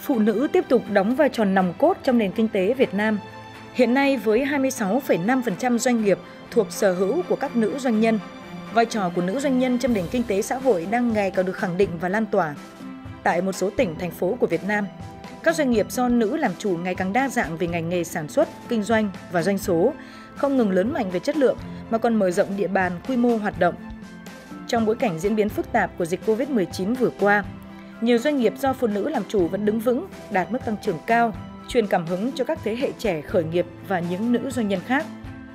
phụ nữ tiếp tục đóng vai trò nòng cốt trong nền kinh tế Việt Nam. Hiện nay với 26,5% doanh nghiệp thuộc sở hữu của các nữ doanh nhân, vai trò của nữ doanh nhân trong nền kinh tế xã hội đang ngày càng được khẳng định và lan tỏa. Tại một số tỉnh, thành phố của Việt Nam, các doanh nghiệp do nữ làm chủ ngày càng đa dạng về ngành nghề sản xuất, kinh doanh và doanh số, không ngừng lớn mạnh về chất lượng mà còn mở rộng địa bàn, quy mô hoạt động. Trong bối cảnh diễn biến phức tạp của dịch Covid-19 vừa qua, nhiều doanh nghiệp do phụ nữ làm chủ vẫn đứng vững, đạt mức tăng trưởng cao, truyền cảm hứng cho các thế hệ trẻ khởi nghiệp và những nữ doanh nhân khác.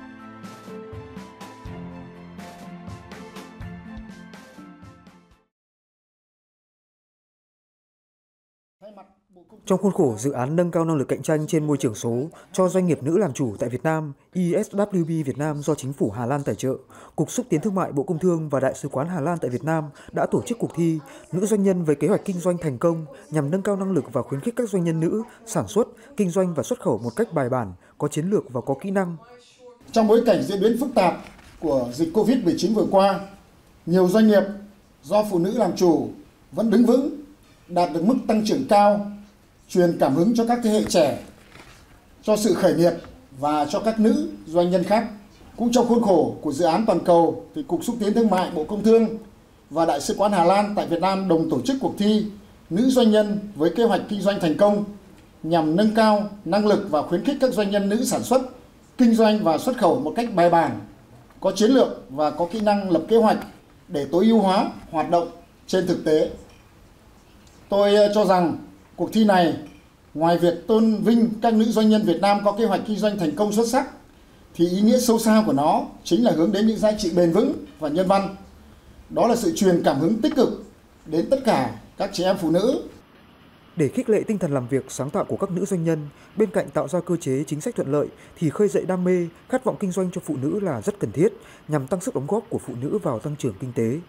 Trong khuôn khổ dự án nâng cao năng lực cạnh tranh trên môi trường số cho doanh nghiệp nữ làm chủ tại Việt Nam, ESWB Việt Nam do Chính phủ Hà Lan tài trợ, Cục Xúc tiến Thương mại Bộ Công Thương và Đại sứ quán Hà Lan tại Việt Nam đã tổ chức cuộc thi Nữ doanh nhân với kế hoạch kinh doanh thành công nhằm nâng cao năng lực và khuyến khích các doanh nhân nữ sản xuất, kinh doanh và xuất khẩu một cách bài bản, có chiến lược và có kỹ năng. Trong bối cảnh diễn biến phức tạp của dịch Covid-19 vừa qua, nhiều doanh nghiệp do phụ nữ làm chủ vẫn đứng vững, đạt được mức tăng trưởng cao, truyền cảm hứng cho các thế hệ trẻ, cho sự khởi nghiệp và cho các nữ doanh nhân khác. Cũng trong khuôn khổ của dự án toàn cầu, thì Cục Xúc tiến Thương mại Bộ Công Thương và Đại sứ quán Hà Lan tại Việt Nam đồng tổ chức cuộc thi Nữ doanh nhân với kế hoạch kinh doanh thành công nhằm nâng cao năng lực và khuyến khích các doanh nhân nữ sản xuất, kinh doanh và xuất khẩu một cách bài bản, có chiến lược và có kỹ năng lập kế hoạch để tối ưu hóa hoạt động trên thực tế. Tôi cho rằng cuộc thi này, ngoài việc tôn vinh các nữ doanh nhân Việt Nam có kế hoạch kinh doanh thành công xuất sắc, thì ý nghĩa sâu xa của nó chính là hướng đến những giá trị bền vững và nhân văn. Đó là sự truyền cảm hứng tích cực đến tất cả các chị em phụ nữ. Để khích lệ tinh thần làm việc sáng tạo của các nữ doanh nhân, bên cạnh tạo ra cơ chế chính sách thuận lợi thì khơi dậy đam mê, khát vọng kinh doanh cho phụ nữ là rất cần thiết nhằm tăng sức đóng góp của phụ nữ vào tăng trưởng kinh tế.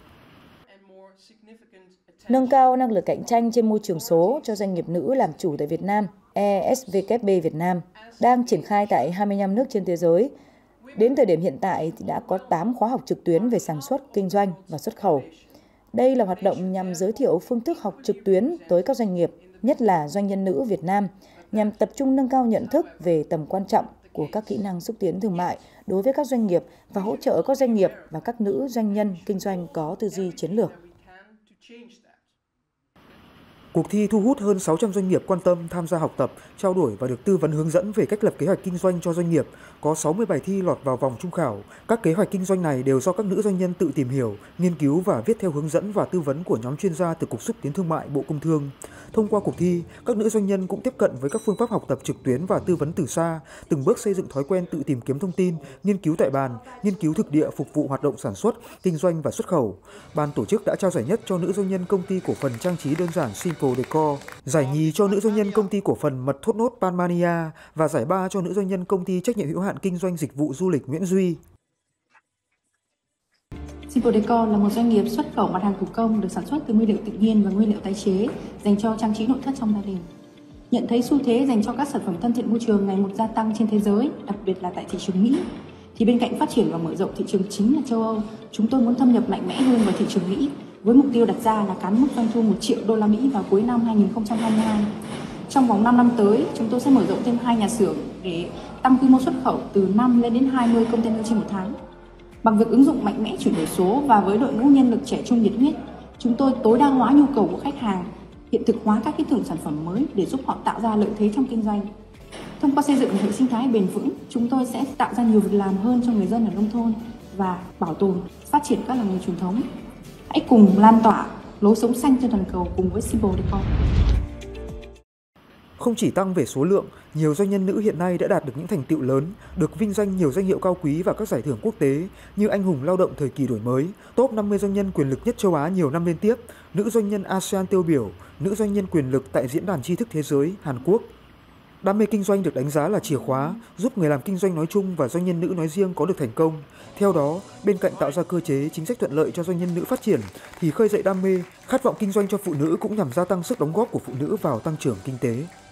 Nâng cao năng lực cạnh tranh trên môi trường số cho doanh nghiệp nữ làm chủ tại Việt Nam, ESWB Việt Nam đang triển khai tại 25 nước trên thế giới. Đến thời điểm hiện tại thì đã có 8 khóa học trực tuyến về sản xuất, kinh doanh và xuất khẩu. Đây là hoạt động nhằm giới thiệu phương thức học trực tuyến tới các doanh nghiệp, nhất là doanh nhân nữ Việt Nam, nhằm tập trung nâng cao nhận thức về tầm quan trọng của các kỹ năng xúc tiến thương mại đối với các doanh nghiệp và hỗ trợ các doanh nghiệp và các nữ doanh nhân kinh doanh có tư duy chiến lược. Cuộc thi thu hút hơn 600 doanh nghiệp quan tâm tham gia học tập, trao đổi và được tư vấn hướng dẫn về cách lập kế hoạch kinh doanh cho doanh nghiệp. Có 60 bài thi lọt vào vòng chung khảo. Các kế hoạch kinh doanh này đều do các nữ doanh nhân tự tìm hiểu, nghiên cứu và viết theo hướng dẫn và tư vấn của nhóm chuyên gia từ Cục Xúc tiến Thương mại Bộ Công Thương. Thông qua cuộc thi, các nữ doanh nhân cũng tiếp cận với các phương pháp học tập trực tuyến và tư vấn từ xa, từng bước xây dựng thói quen tự tìm kiếm thông tin, nghiên cứu tại bàn, nghiên cứu thực địa phục vụ hoạt động sản xuất, kinh doanh và xuất khẩu. Ban tổ chức đã trao giải nhất cho nữ doanh nhân công ty cổ phần trang trí đơn giản Simple Decor, giải nhì cho nữ doanh nhân công ty cổ phần mật thốt nốt Panmania và giải ba cho nữ doanh nhân công ty trách nhiệm hữu hạn kinh doanh dịch vụ du lịch Nguyễn Duy. Simple Decor là một doanh nghiệp xuất khẩu mặt hàng thủ công được sản xuất từ nguyên liệu tự nhiên và nguyên liệu tái chế dành cho trang trí nội thất trong gia đình. Nhận thấy xu thế dành cho các sản phẩm thân thiện môi trường ngày một gia tăng trên thế giới, đặc biệt là tại thị trường Mỹ, thì bên cạnh phát triển và mở rộng thị trường chính là châu Âu, chúng tôi muốn thâm nhập mạnh mẽ hơn vào thị trường Mỹ với mục tiêu đặt ra là cán mức doanh thu 1 triệu đô la Mỹ vào cuối năm 2022. Trong vòng 5 năm tới, chúng tôi sẽ mở rộng thêm 2 nhà xưởng để tăng quy mô xuất khẩu từ 5 lên đến 20 container trên một tháng. Bằng việc ứng dụng mạnh mẽ chuyển đổi số và với đội ngũ nhân lực trẻ trung nhiệt huyết, chúng tôi tối đa hóa nhu cầu của khách hàng, hiện thực hóa các ý tưởng sản phẩm mới để giúp họ tạo ra lợi thế trong kinh doanh. Thông qua xây dựng một hệ sinh thái bền vững, chúng tôi sẽ tạo ra nhiều việc làm hơn cho người dân ở nông thôn và bảo tồn, phát triển các làng nghề truyền thống. Hãy cùng lan tỏa lối sống xanh trên toàn cầu cùng với Simple Decor. Không chỉ tăng về số lượng, nhiều doanh nhân nữ hiện nay đã đạt được những thành tựu lớn, được vinh danh nhiều danh hiệu cao quý và các giải thưởng quốc tế như Anh hùng lao động thời kỳ đổi mới, top 50 doanh nhân quyền lực nhất châu Á nhiều năm liên tiếp, nữ doanh nhân ASEAN tiêu biểu, nữ doanh nhân quyền lực tại Diễn đàn tri thức thế giới Hàn Quốc. Đam mê kinh doanh được đánh giá là chìa khóa, giúp người làm kinh doanh nói chung và doanh nhân nữ nói riêng có được thành công. Theo đó, bên cạnh tạo ra cơ chế chính sách thuận lợi cho doanh nhân nữ phát triển, thì khơi dậy đam mê, khát vọng kinh doanh cho phụ nữ cũng nhằm gia tăng sức đóng góp của phụ nữ vào tăng trưởng kinh tế.